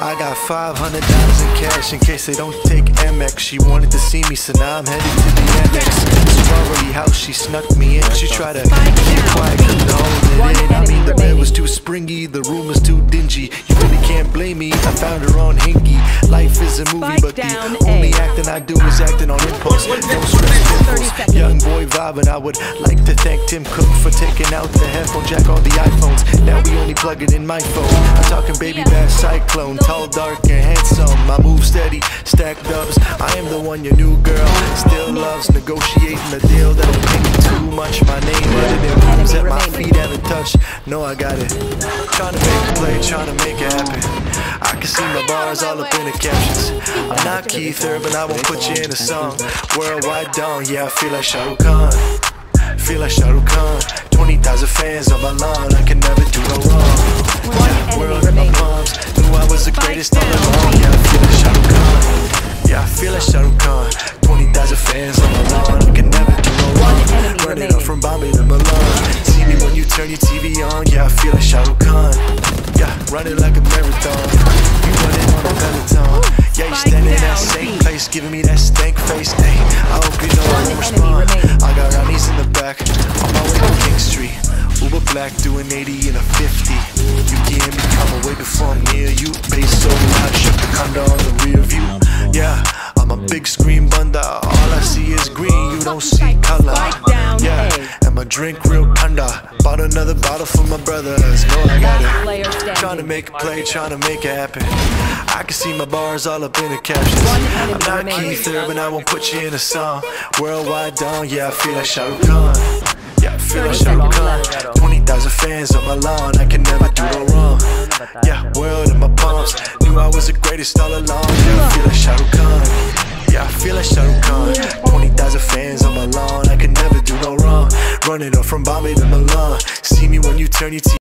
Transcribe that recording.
I got $500 in cash in case they don't take Amex. She wanted to see me, so now I'm headed to the annex. Strawberry house, she snuck me in. She tried to keep quiet, couldn't hold it in. I mean, the bed was too springy, the room was too dingy. You really can't blame me, I found her on Hingy. Life is a movie, but the only acting I do is acting on impulse. No stress pimples, young boy vibing. I would like to thank Tim Cook for taking out the headphone jack on the iPhones. Now we only plug it in my phone. I'm talking baby bass cyclone, tall, dark, and handsome. I move steady, stack dubs. I am the one your new girl still loves. Negotiating a deal that don't pay me too much. My name written in rooms that my feet haven't touched. No, I got it. Trying to make a play, trying to make it happen. I can see my bars all up in the captions. I'm not Keith Urban, I won't put you in a song. Worldwide dawn, yeah, I feel like Shah Rukh Khan. Feel like Shah Rukh Khan. 20,000 fans on my lawn, I can never do no wrong. Yeah, world in my palms, knew I was the greatest all along. Yeah, I feel like Shah Rukh Khan. Yeah, I feel like Shah Rukh Khan. 20,000 fans on my lawn, I can never do no wrong. Running up from Bombay to Milan. See me when you turn your TV on. Yeah, I feel like Shah Rukh Khan. Yeah, running like a marathon. You running on a Peloton. Yeah, you standing in that same place, giving me that stank face. Hey, I hope you know I won't respond. I got Ronnie's in the back, on my way to King Street. Uber black, doing 80 in a 50. You can hear me coming way before I'm near you. Bass so loud, shut the condo on the rear view. Yeah, I'm a big screen bunda. All I see is green, you don't see color. Yeah, and my drink real tender. Bought another bottle for my brothers. No, I got it. Trying to make a play, trying to make it happen. I can see my bars all up in the captions. I'm not Keith Urban, I won't put you in a song. Worldwide dawn, yeah, I feel like Shah Rukh Khan. Yeah, I feel like Shah Rukh Khan. 20,000 fans on my lawn, I can never do no wrong. Yeah, world in my palms, knew I was the greatest all along. Yeah, I feel like Shah Rukh Khan. Yeah, I feel like Shah Rukh Khan. 20,000 fans on my lawn, I can never do no wrong. Running up from Bombay to Milan. See me when you turn your TV.